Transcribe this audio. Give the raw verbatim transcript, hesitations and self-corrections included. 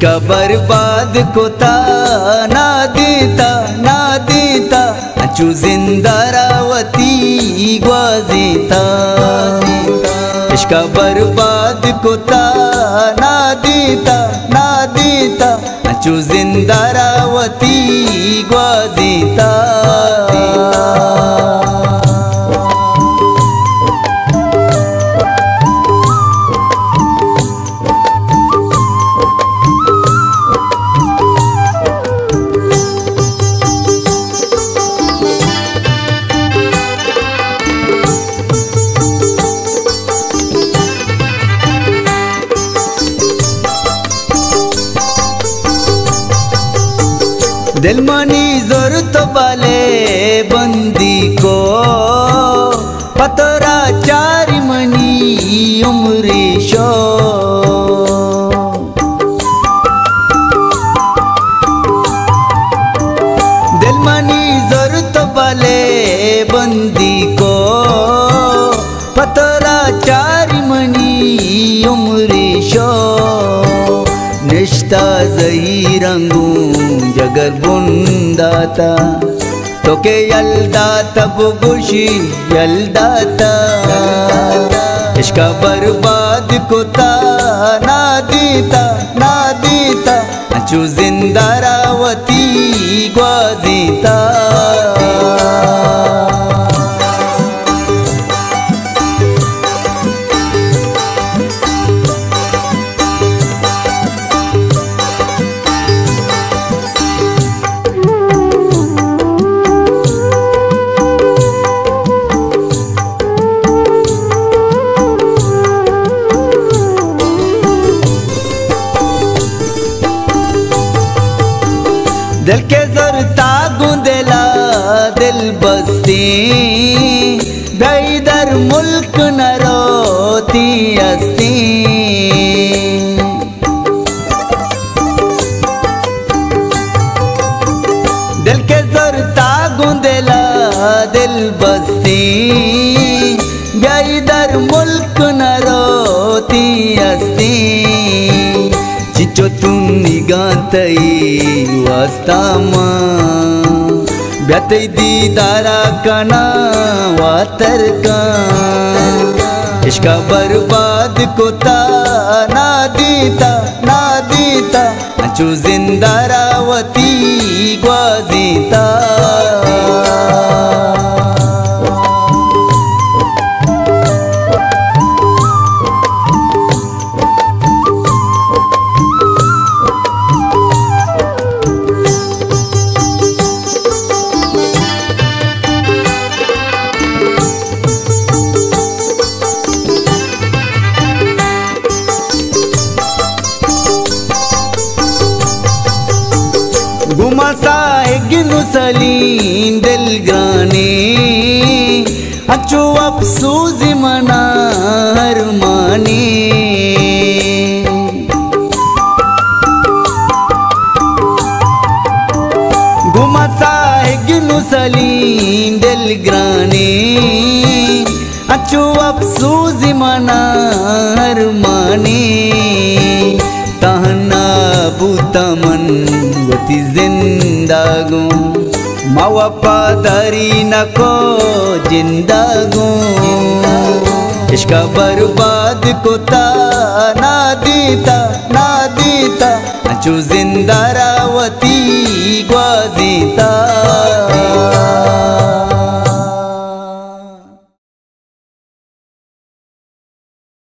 इश्क बर्बाद कोता ना देता ना देता अचू जिंदा रावती ग्वाजेता। इश्क बर्बाद कोता ना देता ना देता अचू जिंदा रावती ग्वाजेता। दिल मनी जरूरत वाले बंदी को पतरा चार मनी उम्री शो। दिल मनी जरूरत वाले बंदी को पतरा चार मनी उम्री शो। निष्ठा जही रंगू जगर बुंदाता तोके यल्दाता बुगुशी यल्दाता। इश्क बर्बाद कोता ना देता ना देता अचू जिंदा रावती ग्वाजेता। दिल के जरता गुंदेला दिल बस्ती बेदर मुल्क न रोती अस्ती। दिल के जरता गुंदेला दिल बस्ती बेदर मुल्क न रोती अस्ती। चिचो तुम निगांतई वास्तामा ब्यातई दीदारा कना वातर का। इश्क बर्बाद कोता ना देता ना देता अचू जिंदा रावती ग्वाजेता। गुमासा गिनु सलीन दिल ग्राने अचू अफसूस मना हर माने। गुमासा गिनु सलीन दिल ग्राने अचू अफसूस मना हर माने। तहना बूतमन वती जिंदागो मावा पादारी नको जिंदागो। इश्क बर्बाद कोता ना देता ना देता अचू जिंदा रावती ग्वा।